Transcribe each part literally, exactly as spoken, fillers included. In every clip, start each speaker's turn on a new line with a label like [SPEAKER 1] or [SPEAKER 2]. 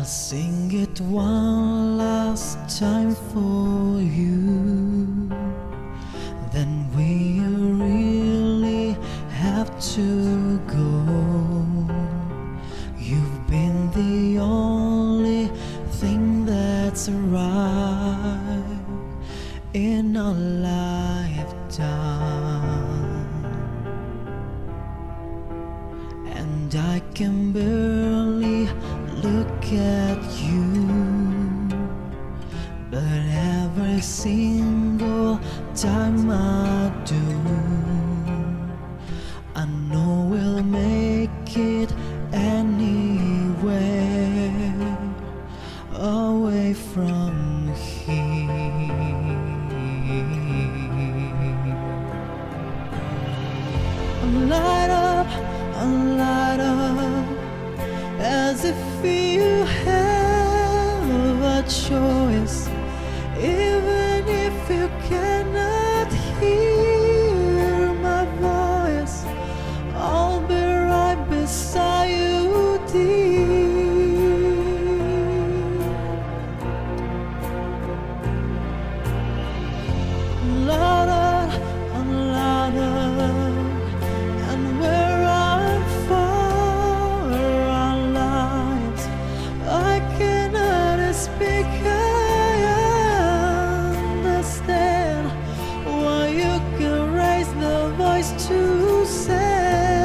[SPEAKER 1] I'll sing it one last time for you. Then we really have to go. You've been the only thing that's right in our lifetime, and I can barely look at you, but every single time I do, I know we'll make it anywhere away from here. Light up, light up, as if you have a choice, even if you cannot hear my voice. I'll be right beside you, dear. Louder and louder, and we're on for our lives. I cannot speak, I understand why you can raise the voice to say,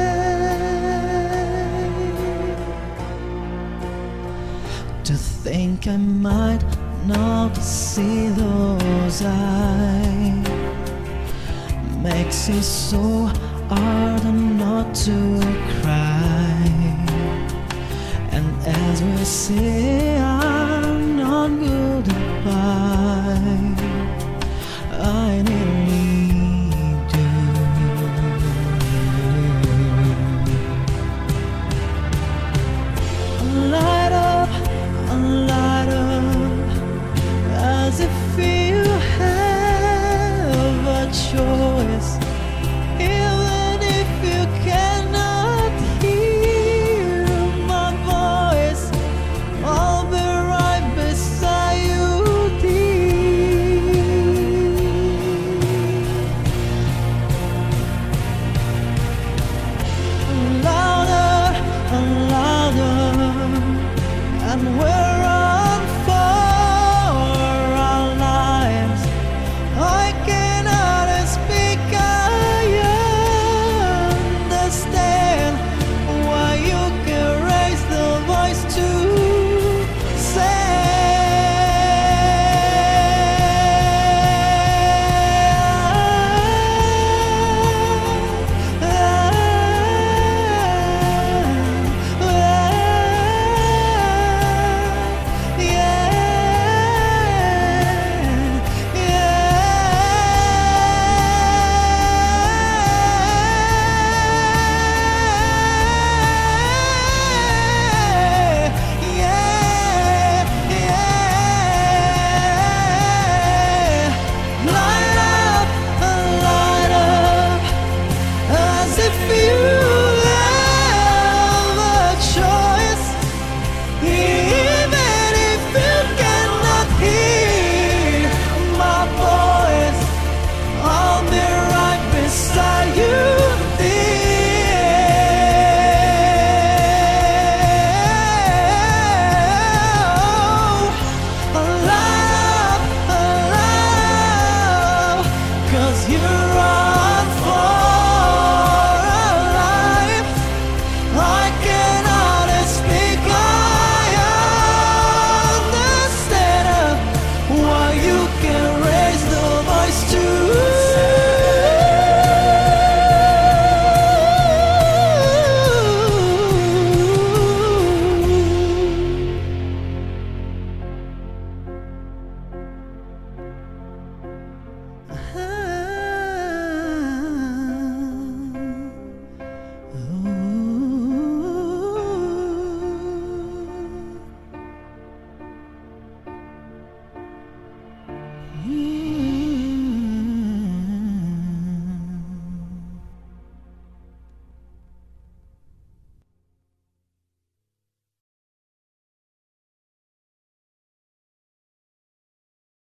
[SPEAKER 1] to think I might not see those eyes makes it so hard not to cry. And as we say